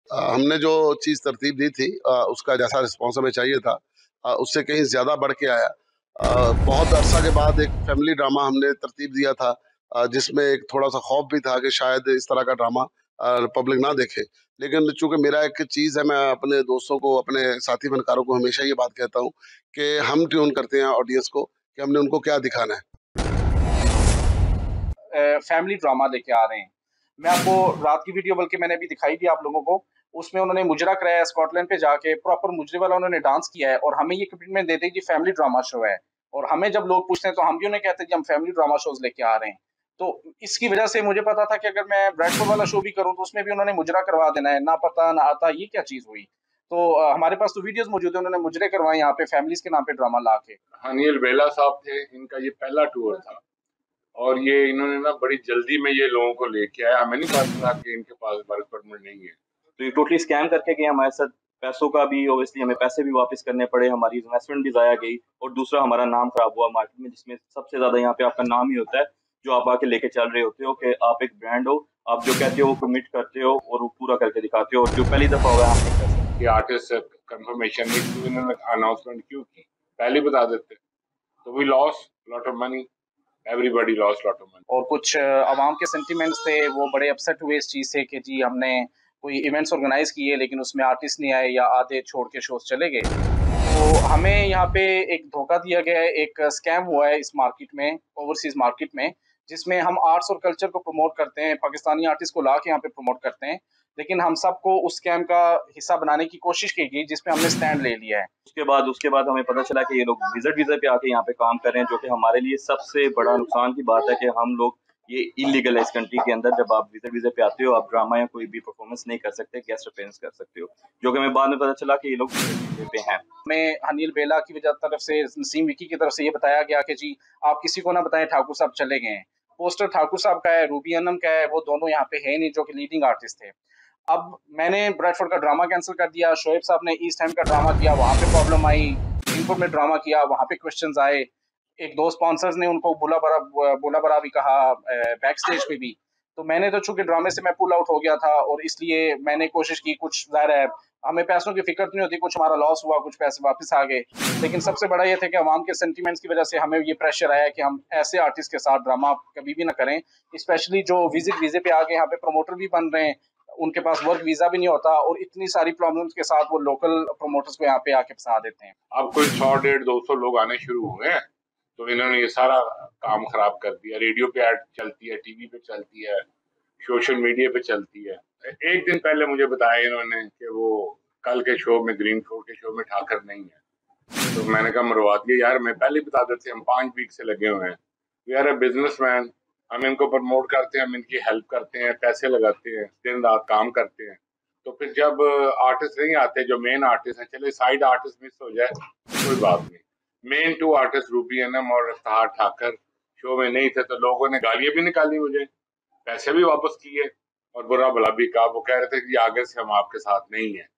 हमने जो चीज़ तरतीब दी थी उसका जैसा रिस्पॉन्स हमें चाहिए था उससे कहीं ज़्यादा बढ़ के आया। बहुत अरसा के बाद एक फैमिली ड्रामा हमने तरतीब दिया था जिसमें एक थोड़ा-सा खौफ भी था कि शायद इस तरह का ड्रामा पब्लिक ना देखे। लेकिन चूँकि मेरा एक चीज़ है, मैं अपने दोस्तों को, अपने साथी फनकारों को हमेशा ये बात कहता हूँ कि हम ट्यून करते हैं ऑडियंस को कि हमने उनको क्या दिखाना है। फैमिली ड्रामा लेके आ रहे हैं। मैं आपको रात की वीडियो बल्कि मैंने अभी दिखाई थी आप लोगों को, उसमें उन्होंने मुजरा कराया स्कॉटलैंड पे जाके प्रॉपर मुजरे वाला उन्होंने डांस किया है और हमें ये कमिटमेंट देते हैं कि फैमिली ड्रामा शो है। और हमें जब लोग पूछते हैं तो हम भी उन्हें कहते हैं कि हम फैमिली ड्रामा शोज़ लेके आ रहे हैं। तो इसकी वजह से मुझे पता था कि अगर मैं ब्रैडफोर्ड वाला शो भी करूँ तो उसमें भी उन्होंने मुजरा करवा देना है, ना पता ना आता, ये क्या चीज़ हुई? तो हमारे पास तो वीडियोज़ मौजूद है, उन्होंने मुजरे करवाए यहाँ पे फैमिलीज़ के नाम पे ड्रामा ला के। हनील बेला साहब थे, इनका ये पहला टूर था और ये इन्होंने ना बड़ी जल्दी में ये लोगों को लेके आया। हमें नहीं पता था कि इनके पास वर्क परमिट नहीं है। तो ये टोटली स्कैम करके गए हमारे साथ। पैसों का भी ऑब्वियसली हमें पैसे भी वापस करने पड़े, हमारी इन्वेस्टमेंट भी ज़ाया गई और दूसरा हमारा नाम खराब हुआ मार्केट में, जिसमें सबसे ज़्यादा यहाँ पे आपका नाम ही होता है जो आप आके लेके चल रहे होते हो कि आप एक ब्रांड हो, आप जो कहते हो वो कमिट करते हो और वो पूरा करके दिखाते हो। और जो पहली दफ़ा हुआ आप नहीं कर सकते। कि आर्टिस्ट कंफर्मेशन नहीं थी, इन्होंने अनाउंसमेंट क्यों की, पहले बता देते तो we loss lot of money, everybody loss lot of money. और कुछ अवाम के सेंटिमेंट्स थे, वो बड़े अपसेट हुए इस चीज़ से कि जी हमने कोई इवेंट्स ऑर्गेनाइज किए लेकिन उसमें आर्टिस्ट नहीं आए या आधे छोड़ के शोज चले गए। तो हमें यहाँ पे एक धोखा दिया गया है, एक स्कैम हुआ है इस मार्केट में, ओवरसीज मार्केट में, जिसमें हम आर्ट्स और कल्चर को प्रमोट करते हैं, पाकिस्तानी आर्टिस्ट को ला के यहाँ पे प्रमोट करते हैं, लेकिन हम सबको उस स्कैम का हिस्सा बनाने की कोशिश की गई जिसमें हमने स्टैंड ले लिया है। उसके बाद हमें पता चला कि ये लोग विजिट वीज़ा पे आके यहाँ पे काम कर रहे हैं, जो कि हमारे लिए सबसे बड़ा नुकसान की बात है कि हम लोग ये इलीगल है इस कंट्री के अंदर। जब आप विजिट वीज़ा पे आते हो आप ड्रामा या कोई भी परफॉर्मेंस नहीं कर सकते, गेस्ट अपीयरेंस कर सकते हो, जो कि हमें बाद में पता चला कि ये लोग विजिट वीज़ा पे हैं। हमें हनील बेला की वजह तरफ से, नसीम विकी की तरफ से ये बताया गया कि जी आप किसी को ना बताएं ठाकुर साहब चले गए हैं। पोस्टर ठाकुर साहब का है, रूबी अनम का है, वो दोनों यहाँ पे है नहीं जो कि लीडिंग आर्टिस्ट थे। अब मैंने ब्रैडफोर्ड का ड्रामा कैंसिल कर दिया, शोएब साहब ने ईस्ट हैम का ड्रामा किया, वहाँ पे प्रॉब्लम आई, ग्रीनपुर में ड्रामा किया, वहाँ पे क्वेश्चंस आए, एक दो स्पॉन्सर्स ने उनको बुला बरा भी कहा बैक स्टेज पे भी। तो मैंने तो चूंकि ड्रामे से मैं पुल आउट हो गया था और इसलिए मैंने कोशिश की, कुछ ज़ाहिर है हमें पैसों की फिक्र नहीं होती, कुछ हमारा लॉस हुआ, कुछ पैसे वापस आ गए, लेकिन सबसे बड़ा ये था कि अवाम के सेंटिमेंट्स की वजह से हमें ये प्रेशर आया कि हम ऐसे आर्टिस्ट के साथ ड्रामा कभी भी ना करें, स्पेशली जो विजिट वीजे पे आके यहाँ पे प्रमोटर भी बन रहे हैं, उनके पास वर्क वीजा भी नहीं होता और इतनी सारी प्रॉब्लम्स के साथ वो लोकल प्रमोटर्स को यहाँ पे आके फंसा देते हैं। अब कोई 100, 150, 200 लोग आने शुरू हुए हैं तो इन्होंने ये सारा काम खराब कर दिया। रेडियो पे ऐड चलती है, टीवी पे चलती है, सोशल मीडिया पे चलती है। एक दिन पहले मुझे बताया इन्होंने कि वो कल के शो में, ग्रीन फ्लोर के शो में ठाकर नहीं है। तो मैंने कहा मरवा दिया यार, मैं पहले बता देते, हम 5 वीक से लगे हुए हैं, वी आर अ बिजनेसमैन, हम इनको प्रमोट करते हैं, हम इनकी हेल्प करते हैं, पैसे लगाते हैं, दिन रात काम करते हैं। तो फिर जब आर्टिस्ट नहीं आते, जो मेन आर्टिस्ट हैं, चले साइड आर्टिस्ट मिस हो जाए कोई बात नहीं, मेन 2 आर्टिस्ट रूबी अनम और इफ्तिखार ठाकर शो में नहीं थे तो लोगों ने गालियां भी निकाली, मुझे पैसे भी वापस किए और बुरा भला भी कहा। वो कह रहे थे कि आगे से हम आपके साथ नहीं है।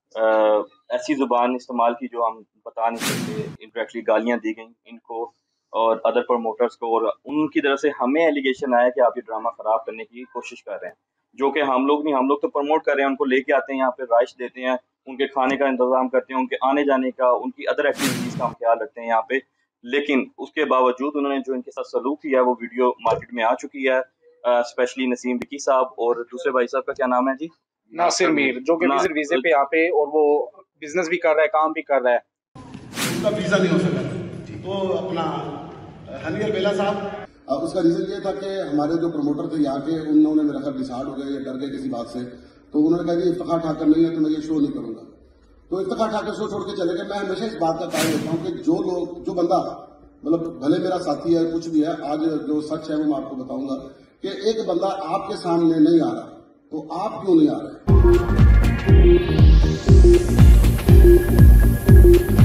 ऐसी जुबान इस्तेमाल की जो हम बता नहीं सकते, इनडायरेक्टली गालियां दी गई इनको और अदर प्रमोटर्स को, और उनकी तरफ से हमें एलिगेशन आया कि आप ये ड्रामा खराब करने की कोशिश कर रहे हैं, जो कि हम लोग नहीं, हम लोग तो प्रमोट कर रहे हैं, उनको लेके आते हैं यहाँ पे, राइश देते हैं, उनके खाने का इंतजाम करते हैं, उनके आने जाने का, उनकी अदर एक्टिविटीज़ का हम ख्याल रखते हैं यहाँ पे। लेकिन उसके बावजूद उन्होंने जो इनके साथ सलूक किया वो वीडियो मार्केट में आ चुकी है, स्पेशली नसीम विकी साहब और दूसरे भाई साहब का क्या नाम है जी, नासिर मीर, जो कि विजिट वीजे पे यहाँ पे और वो बिजनेस भी कर रहा है, काम भी कर रहा है, उसका वीजा नहीं हो सका। तो अपना हनील बेला साहब, उसका रीजन ये था कि हमारे जो प्रमोटर थे यहाँ के, उन्होंने मेरा ख्याल डिसाइड हो गए या डर गए किसी बात से, तो उन्होंने कहा कि इफ्तिखार ठाकर नहीं है तो मैं ये शो नहीं करूंगा। तो इफ्तिखार ठाकर शो छोड़ के चले गए। मैं हमेशा इस बात का कायल होता हूँ कि जो बंदा मतलब भले मेरा साथी है, कुछ भी है, आज जो सच है वो मैं आपको बताऊंगा कि एक बंदा आपके सामने नहीं आ रहा तो आप क्यों नहीं आ रहे।